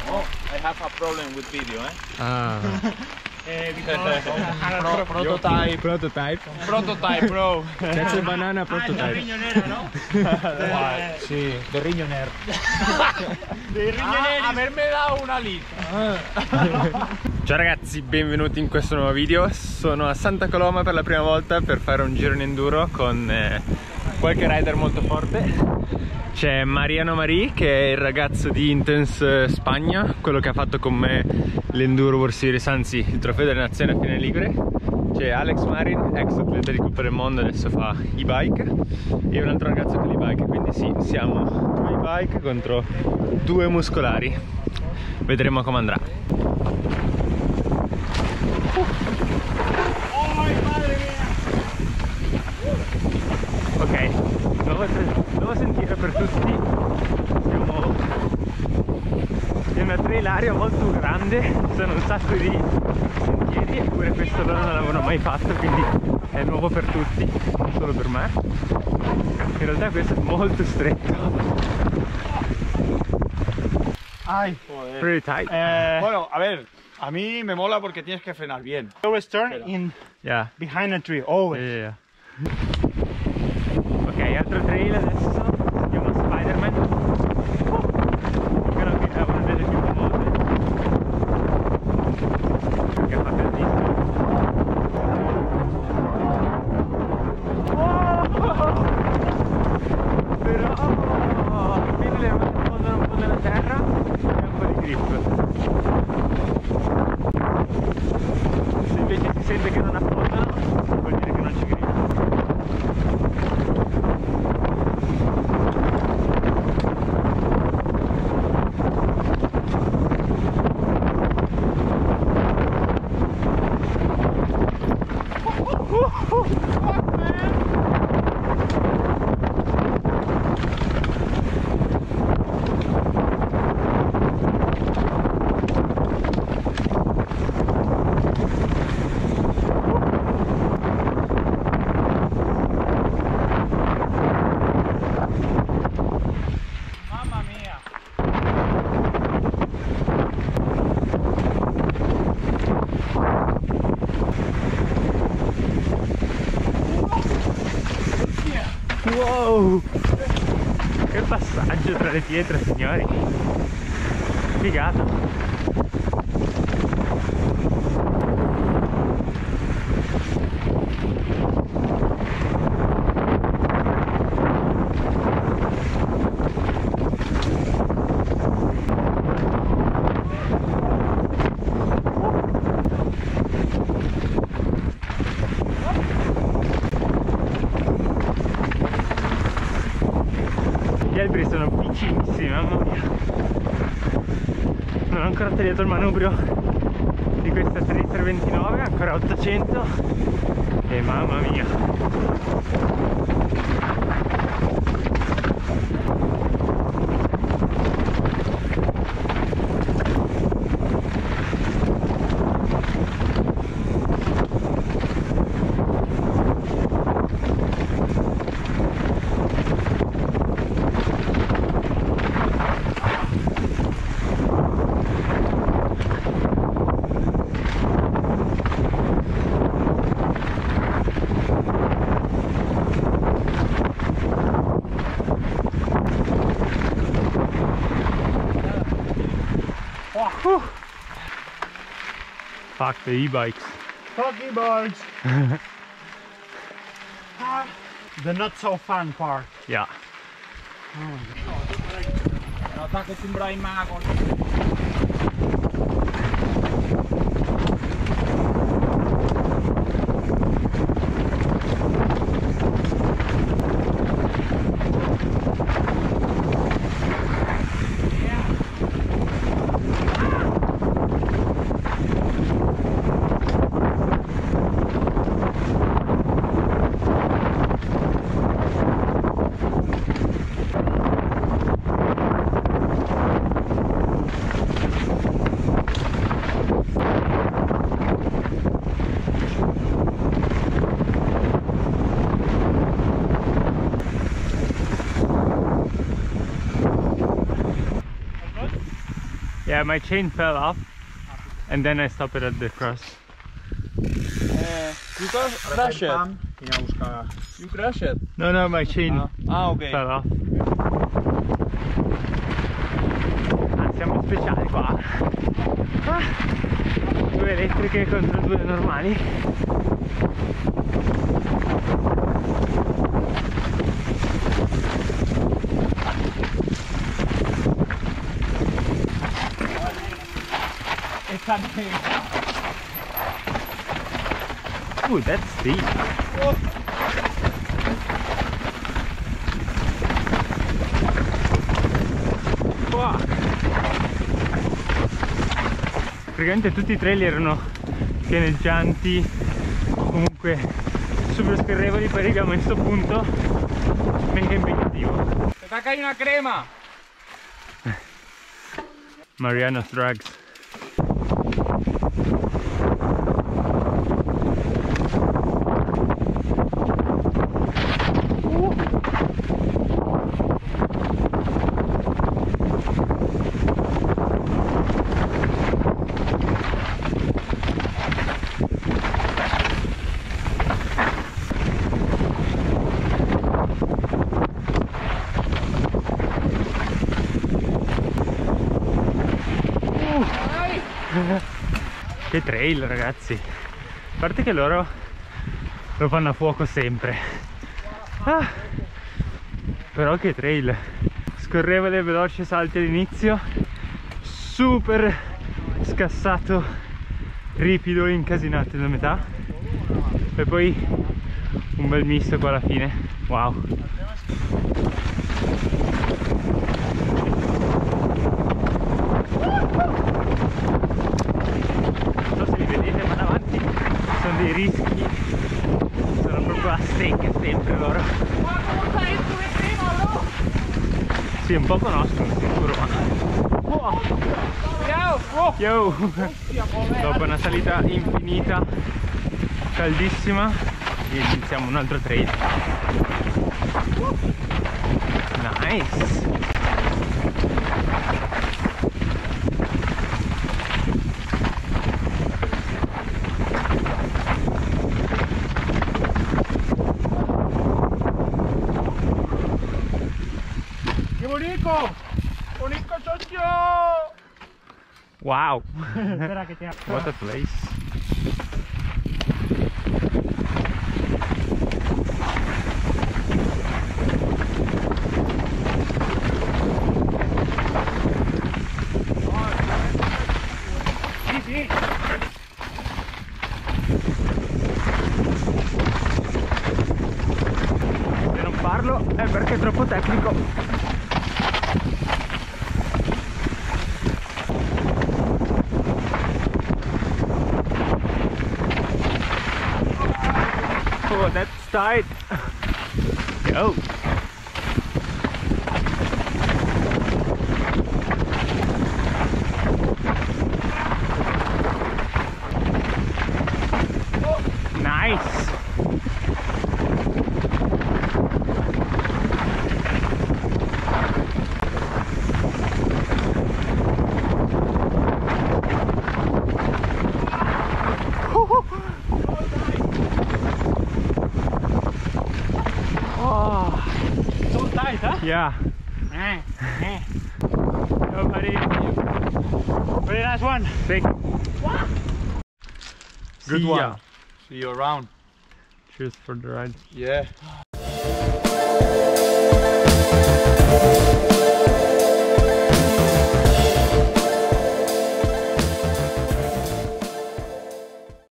Oh, I have a problem with video, eh? Ah. Prototype. Prototype. Prototype, bro. That's a banana prototype. Rignonera, no? Sì, del Rignoner. Dei rignoneri. Avermi dato una lita. Ciao ragazzi, benvenuti in questo nuovo video. Sono a Santa Coloma per la prima volta per fare un giro in enduro con qualche rider molto forte. C'è Mariano Marí, che è il ragazzo di Intense Spagna, quello che ha fatto con me l'Enduro World Series, anzi il trofeo delle nazioni a Fine Ligure. C'è Alex Marin, ex atleta di Coppa del Mondo, adesso fa e-bike, e un altro ragazzo che l'e-bike, quindi sì, siamo due e-bike contro due muscolari. Vedremo come andrà. Ok, nuovo sentiero per tutti. È una trail area molto grande, ci sono un sacco di sentieri, eppure questo loro non l'avevano mai fatto, quindi è nuovo per tutti, non solo per me. In realtà questo è molto stretto. Ay, Pretty tight. bueno, a ver, a mí me mola porque tienes que frenar bien. Always turn in Yeah. behind a tree, always. Yeah. Ok, altro trail adesso, si chiama Spider-Man. Credo che è una delle più famose, perché fa bellissimo. Però quindi le ruote sfondano un po' nella terra e un po' di grip. Se invece si sente che non affondano, vuol dire che non ci grip. Mamma mia. Wow! Che passaggio tra le pietre, signori! Figata! Gli alberi sono vicinissimi, mamma mia. Non ho ancora tagliato il manubrio di questa Tracer 29, ancora 800, e mamma mia. Fuck the e-bikes. Fucky boys. The not so fun part. Yeah. Nota che sembra in mago. Yeah, my chain fell off and then I stopped it at the cross. You crash it. You crash it. No, my chain Ok. fell off. Ah, siamo speciali qua. Due elettriche contro due normali. Ooh, that's steep. Wow. Praticamente tutti i trail erano pianeggianti, comunque super scorrevoli, poi arriviamo in sto punto mega impegnativo. Te saca una crema. Mariano's Drags. Che trail, ragazzi, a parte che loro lo fanno a fuoco sempre. Però che trail, scorrevole, veloce, salti all'inizio, super scassato, ripido, incasinato da metà e poi un bel misto qua alla fine. Wow. Dei rischi, sono proprio a secche sempre loro. Sì, un po' conoscono sicuro, ma yo! Dopo una salita infinita, caldissima, iniziamo un altro trail. Nice! Unico socio! Wow! What a place! Sì. Se non parlo è perché è troppo tecnico. Oh, that's tight. Go. Nice. Yeah. Yo, buddy. Very nice one. Sick. Good See ya. one. See you around. Cheers for the ride. Yeah.